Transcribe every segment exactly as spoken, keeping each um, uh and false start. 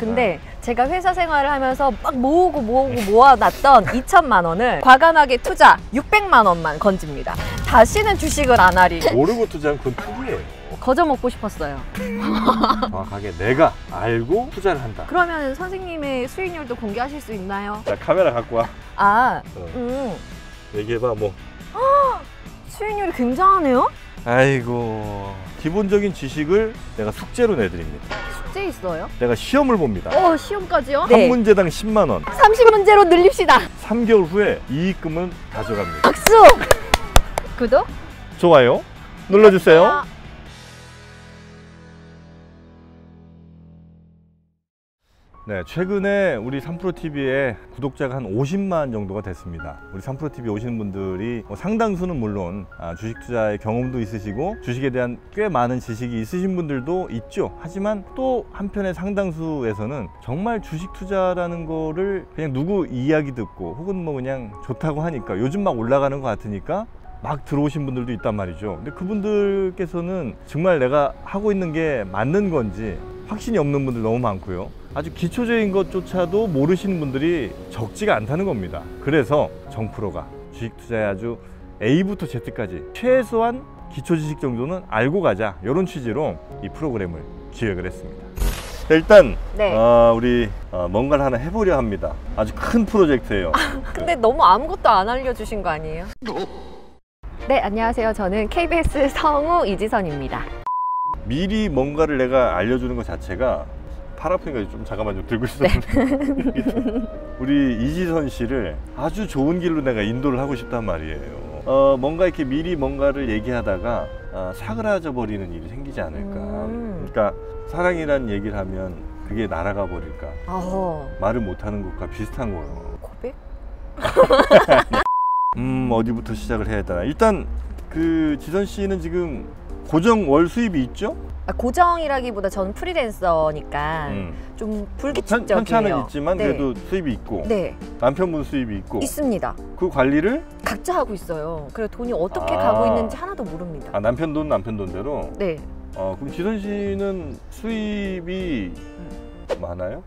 근데 네. 제가 회사 생활을 하면서 막 모으고 모으고 모아놨던 이천만 원을 과감하게 투자 육백만 원만 건집니다. 다시는 주식을 안 하리. 모르고 투자한 건 투기예요. 거저 먹고 싶었어요. 정확하게 내가 알고 투자를 한다. 그러면 선생님의 수익률도 공개하실 수 있나요? 자, 카메라 갖고 와. 아, 어. 음, 얘기해봐 뭐. 수익률이 굉장하네요? 아이고, 기본적인 지식을 내가 숙제로 내드립니다. 숙제 있어요? 내가 시험을 봅니다. 어, 시험까지요? 한 문제당 십만 원. 삼십 문제로 늘립시다. 삼 개월 후에 이익금은 가져갑니다. 박수! 구독? 좋아요 눌러주세요. 네, 최근에 우리 삼프로티비에 구독자가 한 오십만 정도가 됐습니다. 우리 삼프로티비 오시는 분들이 뭐 상당수는 물론 아, 주식 투자의 경험도 있으시고 주식에 대한 꽤 많은 지식이 있으신 분들도 있죠. 하지만 또 한편의 상당수에서는 정말 주식 투자라는 거를 그냥 누구 이야기 듣고 혹은 뭐 그냥 좋다고 하니까 요즘 막 올라가는 것 같으니까 막 들어오신 분들도 있단 말이죠. 근데 그분들께서는 정말 내가 하고 있는 게 맞는 건지 확신이 없는 분들 너무 많고요. 아주 기초적인 것조차도 모르시는 분들이 적지가 않다는 겁니다. 그래서 정프로가 주식 투자에 아주 A부터 Z까지 최소한 기초 지식 정도는 알고 가자, 이런 취지로 이 프로그램을 기획을 했습니다. 일단 네. 어, 우리 어, 뭔가를 하나 해보려 합니다. 아주 큰 프로젝트예요. 근데 너무 아무것도 안 알려주신 거 아니에요? 네, 안녕하세요. 저는 케이비에스 성우 이지선입니다. 미리 뭔가를 내가 알려주는 것 자체가 팔 아프니까 좀 잠깐만 좀 들고 있었는데 우리 이지선 씨를 아주 좋은 길로 내가 인도를 하고 싶단 말이에요. 어, 뭔가 이렇게 미리 뭔가를 얘기하다가 어, 사그라져 버리는 일이 생기지 않을까. 음. 그러니까 사랑이란 얘기를 하면 그게 날아가 버릴까. 어허. 말을 못하는 것과 비슷한 거예요. 고백? 음 어디부터 시작을 해야 되나. 일단 그 지선 씨는 지금 고정 월 수입이 있죠? 아, 고정이라기보다 저는 프리랜서니까 음. 좀 편, 불규칙적이에요. 편차는 있지만 네. 그래도 수입이 있고 네, 남편분 수입이 있고 있습니다. 그 관리를 각자 하고 있어요. 그래서 돈이 어떻게 아. 가고 있는지 하나도 모릅니다. 아, 남편 돈 남편 돈대로. 네. 어, 그럼 지선 씨는 수입이 많아요?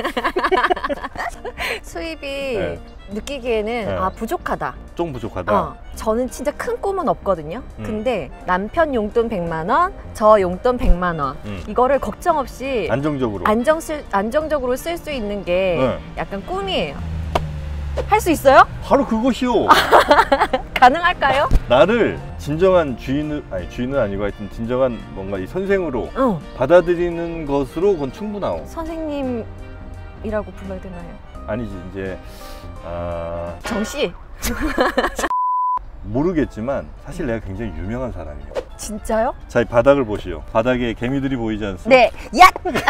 수입이 네. 느끼기에는 네. 아 부족하다. 좀 부족하다. 어, 저는 진짜 큰 꿈은 없거든요. 음. 근데 남편 용돈 백만 원, 저 용돈 백만 원 음. 이거를 걱정 없이 안정적으로. 안정 쓸, 안정적으로 쓸 수 있는 게 네. 약간 꿈이에요. 할 수 있어요? 바로 그것이요. 가능할까요? 나를 진정한 주인을 아니 주인은 아니고 하여튼 진정한 뭔가 이 선생으로 어. 받아들이는 것으로 그건 충분하오. 선생님이라고 불러야 되나요? 아니지 이제 아, 정씨? 모르겠지만 사실 내가 굉장히 유명한 사람이에요. 진짜요? 자, 이 바닥을 보시오. 바닥에 개미들이 보이지 않습니까? 네. 야!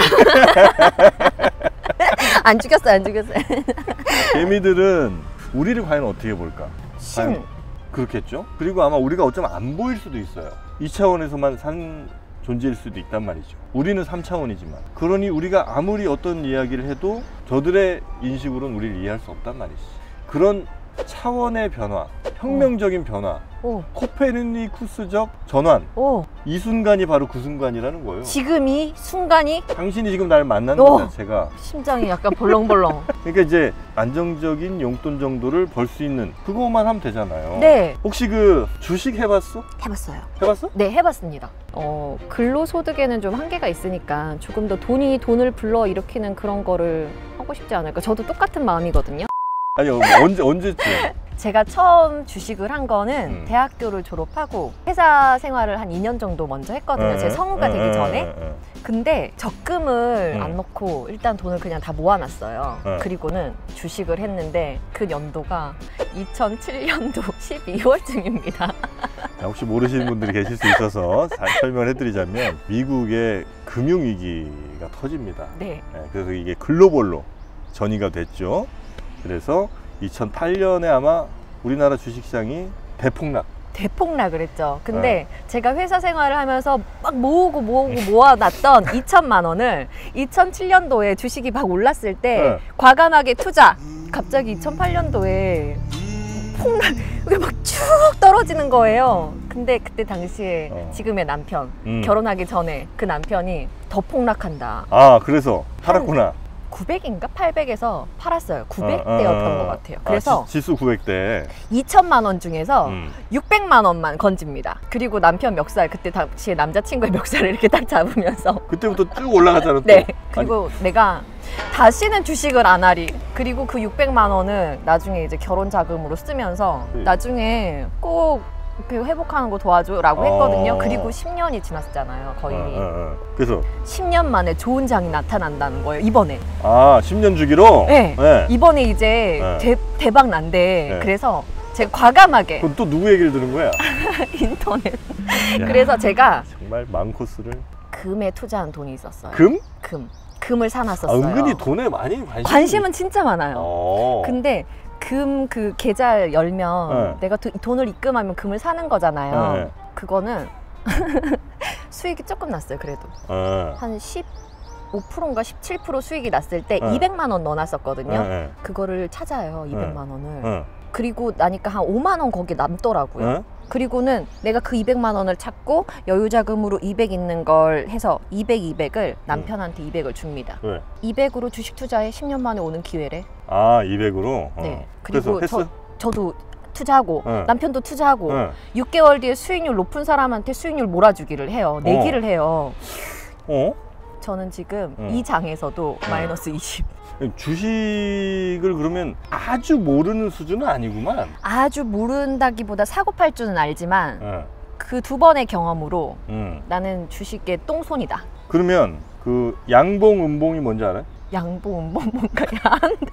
안 죽였어요, 안 죽였어요. 개미들은 우리를 과연 어떻게 볼까? 신. 과연 그렇겠죠? 그리고 아마 우리가 어쩌면 안 보일 수도 있어요. 이 차원에서만 산 존재일 수도 있단 말이죠. 우리는 삼 차원이지만. 그러니 우리가 아무리 어떤 이야기를 해도 저들의 인식으로는 우리를 이해할 수 없단 말이지. 그런 차원의 변화, 혁명적인 변화, 오, 코페르니쿠스적 전환, 오. 이 순간이 바로 그 순간이라는 거예요. 지금 이 순간이 당신이 지금 날 만나는 오. 것 자체가, 심장이 약간 벌렁벌렁. 그러니까 이제 안정적인 용돈 정도를 벌 수 있는 그거만 하면 되잖아요. 네. 혹시 그 주식 해봤어? 해봤어요. 해봤어? 네, 해봤습니다. 어, 근로소득에는 좀 한계가 있으니까 조금 더 돈이 돈을 불러 일으키는 그런 거를 하고 싶지 않을까. 저도 똑같은 마음이거든요. 아니 언제 언제쯤? 제가 처음 주식을 한 거는 음. 대학교를 졸업하고 회사 생활을 한 이 년 정도 먼저 했거든요. 제 성우가 되기 전에. 근데 적금을 음. 안 넣고 일단 돈을 그냥 다 모아놨어요. 음. 그리고는 주식을 했는데 그 연도가 이천칠 년도 십이월쯤입니다. 자, 혹시 모르시는 분들이 계실 수 있어서 잘 설명을 해드리자면 미국의 금융위기가 터집니다. 네. 네, 그래서 이게 글로벌로 전이가 됐죠. 그래서 이천팔 년에 아마 우리나라 주식시장이 대폭락. 대폭락을 했죠. 근데 네. 제가 회사 생활을 하면서 막 모으고 모으고 모아놨던 이천만 원을 이천칠 년도에 주식이 막 올랐을 때 네. 과감하게 투자. 갑자기 이천팔 년도에 폭락, 이게 막 쭉 떨어지는 거예요. 근데 그때 당시에 어. 지금의 남편, 음. 결혼하기 전에 그 남편이 더 폭락한다. 아, 그래서 팔았구나. 구백인가 팔백에서 팔았어요. 구백 대였던 어, 어, 것 같아요. 그래서 아, 지, 지수 구백 대. 이천만 원 중에서 음. 육백만 원만 건집니다. 그리고 남편 멱살, 그때 당시에 남자친구의 멱살을 이렇게 딱 잡으면서 그때부터 쭉 올라가잖아. 또. 네. 그리고 아니. 내가 다시는 주식을 안 하리. 그리고 그 육백만 원을 나중에 이제 결혼 자금으로 쓰면서 네. 나중에 꼭 그 회복하는 거 도와줘라고 했거든요. 어... 그리고 십 년이 지났잖아요, 거의. 어, 어, 어. 그래서 십 년 만에 좋은 장이 나타난다는 거예요, 이번에. 아, 십 년 주기로? 네. 네. 이번에 이제 네. 대, 대박 난대. 네. 그래서 제가 과감하게. 그럼 또 누구 얘기를 들은 거야? 인터넷. 그래서 제가 정말 망코스를. 금에 투자한 돈이 있었어요. 금? 금. 금을 사놨었어요. 아, 은근히 돈에 많이 관심. 관심은 진짜 많아요. 어... 근데 금 그 계좌 열면 네. 내가 도, 돈을 입금하면 금을 사는 거잖아요. 네. 그거는 수익이 조금 났어요. 그래도 네. 한 십오 퍼센트인가 십칠 퍼센트 수익이 났을 때 네. 이백만 원 넣어놨었거든요. 네. 그거를 찾아요. 이백만 원을. 네. 그리고 나니까 한 오만 원 거기 남더라고요. 네. 그리고는 내가 그 이백만 원을 찾고 여유자금으로 이백 있는 걸 해서 이백, 이백을 남편한테 음. 이백을 줍니다. 네. 이백으로 주식 투자에 십 년 만에 오는 기회래. 아, 이백으로? 네. 어. 그리고 그래서 저, 저도 투자하고 네. 남편도 투자하고 네. 육 개월 뒤에 수익률 높은 사람한테 수익률 몰아주기를 해요. 내기를 어. 해요. 어? 저는 지금 어. 이 장에서도 어. 마이너스 이십. 주식을 그러면 아주 모르는 수준은 아니구만. 아주 모른다기보다 사고팔 줄은 알지만 네. 그 두 번의 경험으로 음. 나는 주식의 똥손이다. 그러면 그 양봉, 음봉이 뭔지 알아요? 양봉, 음봉 뭔가 야한데.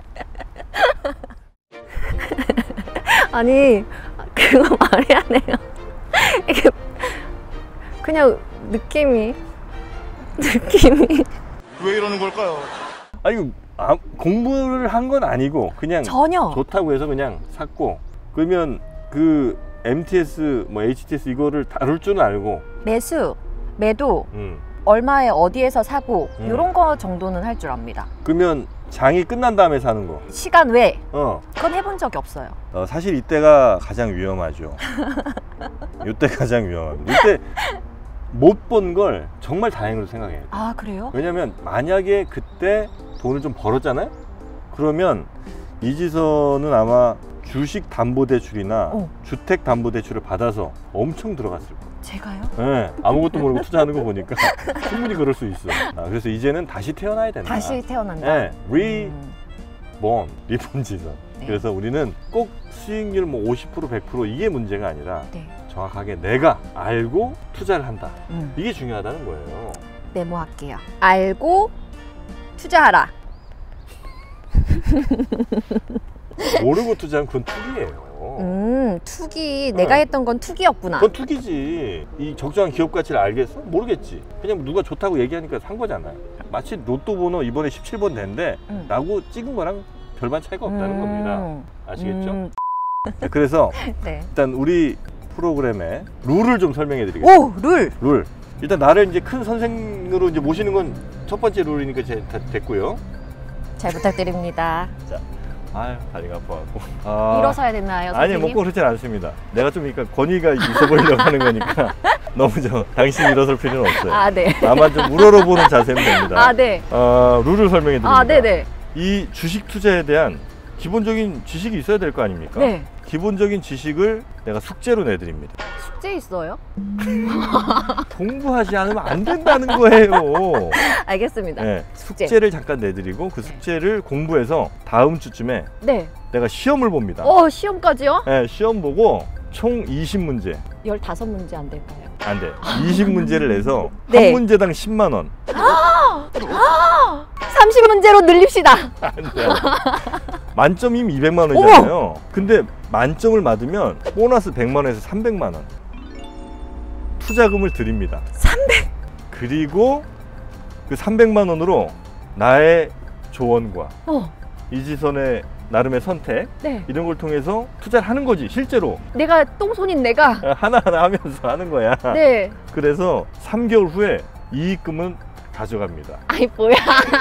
아니 그거 말이 안 해요. 이게 그냥 느낌이 느낌이 왜 이러는 걸까요? 아니 아, 공부를 한 건 아니고 그냥 전혀 좋다고 해서 그냥 샀고, 그러면 그 엠티에스 뭐 에이치티에스 이거를 다룰 줄은 알고 매수 매도 음. 얼마에 어디에서 사고 음. 이런 거 정도는 할 줄 압니다. 그러면 장이 끝난 다음에 사는 거 시간 외 어. 그건 해본 적이 없어요. 어, 사실 이때가 가장 위험하죠. 이때 가장 위험합니다. 이때 못 번 걸 정말 다행으로 생각해요. 아 그래요? 왜냐면 만약에 그때 돈을 좀 벌었잖아요? 그러면 이지선은 아마 주식담보대출이나 어. 주택담보대출을 받아서 엄청 들어갔을 거예요. 제가요? 네, 아무것도 모르고 투자하는 거 보니까 충분히 그럴 수 있어요. 아, 그래서 이제는 다시 태어나야 된다. 다시 태어난다? 네, 리본, 음. 리본 지선. 네. 그래서 우리는 꼭 수익률 뭐 오십 퍼센트, 백 퍼센트 이게 문제가 아니라 네. 정확하게 내가 알고 투자를 한다. 음. 이게 중요하다는 거예요. 메모할게요. 알고 투자하라. 모르고 투자하면 그건 투기예요. 음, 투기. 내가 네. 했던 건 투기였구나. 그건 투기지. 이 적정한 기업 가치를 알겠어? 모르겠지. 그냥 누가 좋다고 얘기하니까 산 거잖아요. 마치 로또 번호 이번에 십칠 번 된데 음. 라고 찍은 거랑 별반 차이가 없다는 음. 겁니다. 아시겠죠? 음. 네, 그래서 네. 일단 우리 프로그램의 룰을 좀 설명해 드리겠습니다. 오! 룰! 룰. 일단 나를 이제 큰 선생으로 이제 모시는 건 첫 번째 룰이니까 이제 다 됐고요. 잘 부탁드립니다. 자, 아유 다리가 아파갖고. 아, 일어서야 되나요, 아니 선생님? 뭐 꼭 그렇진 않습니다. 내가 좀 그러니까 권위가 있어 보이려고 하는 거니까 너무 좀 당신 일어설 필요는 없어요. 아, 네. 나만 좀 우러러보는 자세면 됩니다. 아, 네. 어, 룰을 설명해 드립니다. 아, 네네. 이 주식 투자에 대한 기본적인 지식이 있어야 될 거 아닙니까? 네. 기본적인 지식을 내가 숙제로 내드립니다. 숙제 있어요? 공부하지 않으면 안 된다는 거예요. 알겠습니다. 네, 숙제. 숙제를 잠깐 내드리고 그 숙제를 공부해서 다음 주쯤에 네. 내가 시험을 봅니다. 어, 시험까지요? 네, 시험 보고 총 이십 문제. 열다섯 문제 안 될까요? 안 돼. 이십 문제를 내서 네. 한 문제당 십만 원. 삼십 문제로 늘립시다. 안 돼. 만점이면 이백만 원이잖아요. 어머! 근데 만점을 받으면 보너스 백만 원에서 삼백만 원. 투자금을 드립니다. 삼백! 그리고 그 삼백만 원으로 나의 조언과 어. 이지선의 나름의 선택, 네. 이런 걸 통해서 투자를 하는 거지. 실제로 내가 똥손인 내가 하나하나 하면서 하는 거야. 네. 그래서 삼 개월 후에 이익금은 가져갑니다. 아이 뭐야.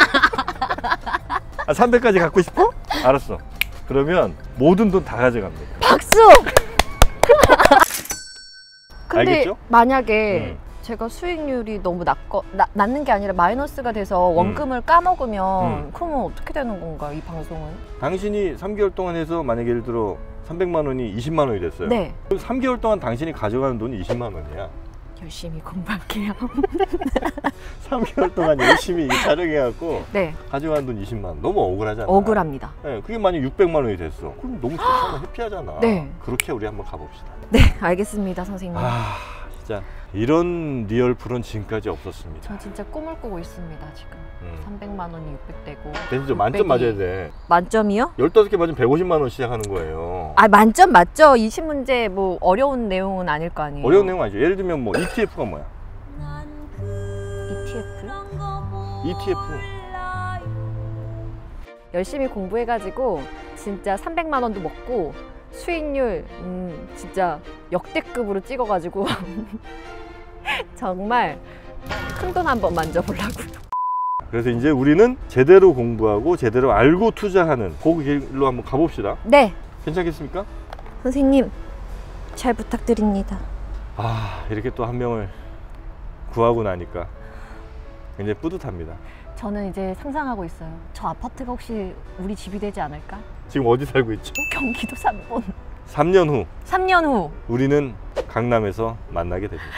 아, 삼백까지 갖고 싶어? 알았어. 그러면 모든 돈 다 가져갑니다. 박수! 근데 알겠죠? 만약에 음. 제가 수익률이 너무 낮거, 나, 낮는 게 아니라 마이너스가 돼서 원금을 까먹으면 음. 그러면 어떻게 되는 건가요, 이 방송은? 당신이 삼 개월 동안 해서 만약에 예를 들어 삼백만 원이 이십만 원이 됐어요. 네. 그럼 삼 개월 동안 당신이 가져가는 돈이 이십만 원이야. 열심히 공부할게요. 삼 개월 동안 열심히 촬영해갖고 네. 가져가는 돈 이십만 원. 너무 억울하잖아. 억울합니다. 네, 그게 만약 육백만 원이 됐어. 그럼 너무 좋잖아. 해피하잖아. 네. 그렇게 우리 한번 가봅시다. 네, 알겠습니다, 선생님. 아, 진짜 이런 리얼 프로는 지금까지 없었습니다. 저 진짜 꿈을 꾸고 있습니다, 지금. 음. 삼백만 원이 육백 되고. 진짜 만점 맞아야 돼. 만점이요? 열다섯 개 맞으면 백오십만 원 시작하는 거예요. 아, 만점 맞죠? 이십 문제 뭐 어려운 내용은 아닐 거 아니에요. 어려운 내용 아니죠. 예를 들면 뭐 이티에프가 뭐야? 이티에프? 이티에프. 열심히 공부해가지고 진짜 삼백만 원도 먹고 수익률 음, 진짜 역대급으로 찍어가지고 정말 큰 돈 한번 만져보려고요. 그래서 이제 우리는 제대로 공부하고 제대로 알고 투자하는 그 길로 한번 가봅시다. 네, 괜찮겠습니까? 선생님 잘 부탁드립니다. 아, 이렇게 또 한 명을 구하고 나니까 굉장히 뿌듯합니다. 저는 이제 상상하고 있어요. 저 아파트가 혹시 우리 집이 되지 않을까? 지금 어디 살고 있죠? 경기도 삼본. 삼 년 후 삼 년 후 우리는 강남에서 만나게 됩니다.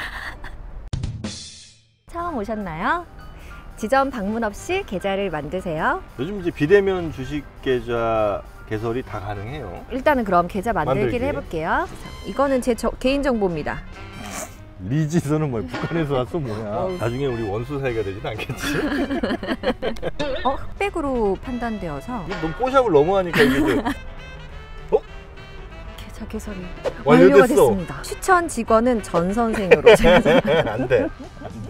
처음 오셨나요? 지점 방문 없이 계좌를 만드세요. 요즘 이제 비대면 주식 계좌 개설이 다 가능해요. 일단은 그럼 계좌 만들기를 만들기. 해볼게요. 이거는 제 저, 개인 정보입니다. 리지선은 뭐야? 북한에서 왔어 뭐야? 어우. 나중에 우리 원수 사이가 되진 않겠지? 어, 흑백으로 판단되어서 넌 뽀샵을 너무 하니까 이게 이제 계좌 개설이 완료됐어. 완료가 됐습니다. 추천 직원은 전 선생으로 제가 안 돼. 안 돼.